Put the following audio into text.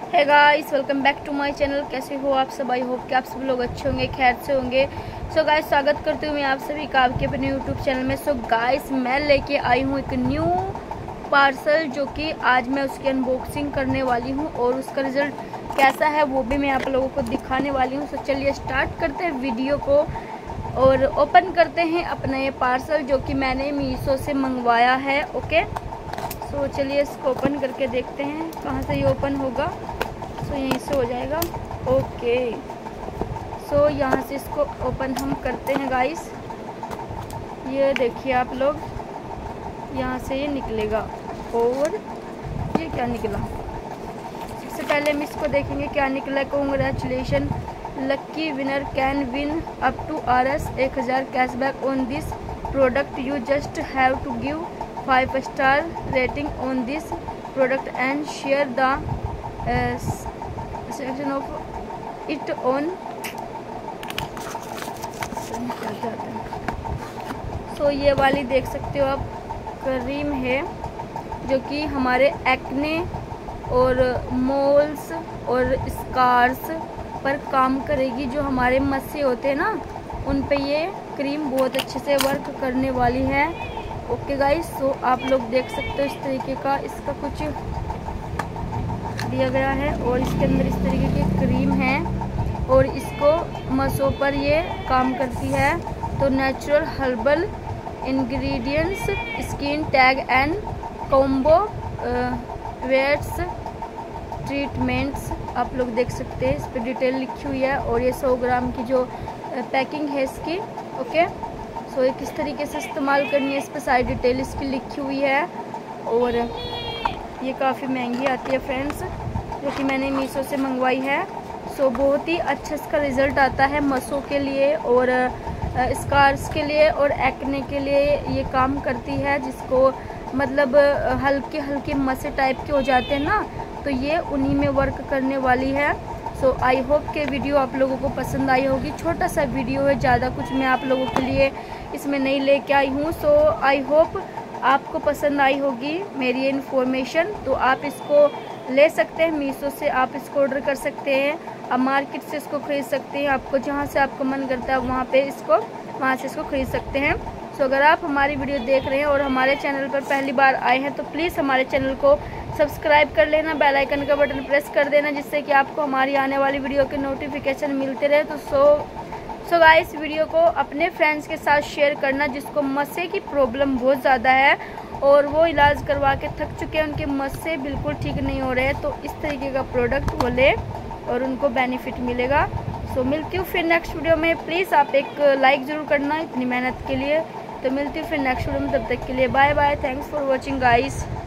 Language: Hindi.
Hey guys, welcome back to my channel. कैसे हो आप सब? आई होप कि आप सब लोग अच्छे होंगे, खैर से होंगे। सो गाइस, स्वागत करती हूँ मैं आप सभी का आपके अपने यूट्यूब चैनल में। सो गाइस, मैं लेके आई हूँ एक न्यू पार्सल, जो कि आज मैं उसकी अनबॉक्सिंग करने वाली हूँ और उसका रिजल्ट कैसा है वो भी मैं आप लोगों को दिखाने वाली हूँ। सो चलिए स्टार्ट करते हैं वीडियो को और ओपन करते हैं अपना ये पार्सल, जो कि मैंने मीशो से मंगवाया है। ओके, सो चलिए इसको ओपन करके देखते हैं कहाँ से ये ओपन होगा। सो यहीं से हो जाएगा। ओके, सो यहाँ से इसको ओपन हम करते हैं गाइस। ये देखिए आप लोग, यहाँ से ये निकलेगा और ये क्या निकला। सबसे पहले हम इसको देखेंगे क्या निकला। Congratulation, lucky winner can win up to Rs 1000 cashback on this product. You just have to give 5 star rating on this product and share the section of it on. So ये वाली देख सकते हो आप, क्रीम है जो कि हमारे एक्ने और मोल्स और स्कार्स पर काम करेगी। जो हमारे मस्से होते हैं ना, उन पे ये क्रीम बहुत अच्छे से वर्क करने वाली है। ओके गाइस, सो आप लोग देख सकते हो इस तरीके का इसका कुछ दिया गया है और इसके अंदर इस तरीके की क्रीम है और इसको मसों पर ये काम करती है। तो natural herbal ingredients, skin tag and combo warts treatments, आप लोग देख सकते हैं। इस पर डिटेल लिखी हुई है और ये 100 ग्राम की जो पैकिंग है इसकी। ओके, सो ये किस तरीके से इस्तेमाल करनी है, इस पर सारी डिटेल इसकी लिखी हुई है। और ये काफ़ी महंगी आती है फ्रेंड्स, जो कि मैंने मीशो से मंगवाई है। सो बहुत ही अच्छा इसका रिज़ल्ट आता है मसों के लिए और स्कार्स के लिए और एक्ने के लिए ये काम करती है। जिसको मतलब हल्के हल्के मसे टाइप के हो जाते हैं ना, तो ये उन्हीं में वर्क करने वाली है। सो आई होप के वीडियो आप लोगों को पसंद आई होगी। छोटा सा वीडियो है, ज़्यादा कुछ मैं आप लोगों के लिए इसमें नहीं लेके आई हूँ। सो आई होप आपको पसंद आई होगी मेरी ये इन्फॉर्मेशन। तो आप इसको ले सकते हैं मीशो से, आप इसको ऑर्डर कर सकते हैं। आप मार्केट से इसको ख़रीद सकते हैं। आपको जहाँ से आपको मन करता है वहाँ से इसको ख़रीद सकते हैं। सो अगर आप हमारी वीडियो देख रहे हैं और हमारे चैनल पर पहली बार आए हैं तो प्लीज़ हमारे चैनल को सब्सक्राइब कर लेना, बेल आइकन का बटन प्रेस कर देना, जिससे कि आपको हमारी आने वाली वीडियो के नोटिफिकेशन मिलते रहे। तो सो गाइस, वीडियो को अपने फ्रेंड्स के साथ शेयर करना जिसको मस्से की प्रॉब्लम बहुत ज़्यादा है और वो इलाज करवा के थक चुके हैं, उनके मस्से बिल्कुल ठीक नहीं हो रहे हैं। तो इस तरीके का प्रोडक्ट वो ले और उनको बेनिफिट मिलेगा। सो मिलती हूँ फिर नेक्स्ट वीडियो में। प्लीज़ आप एक लाइक ज़रूर करना इतनी मेहनत के लिए। तो मिलती हूँ फिर नेक्स्ट वीडियो में, तब तक के लिए bye bye. Thanks for watching guys.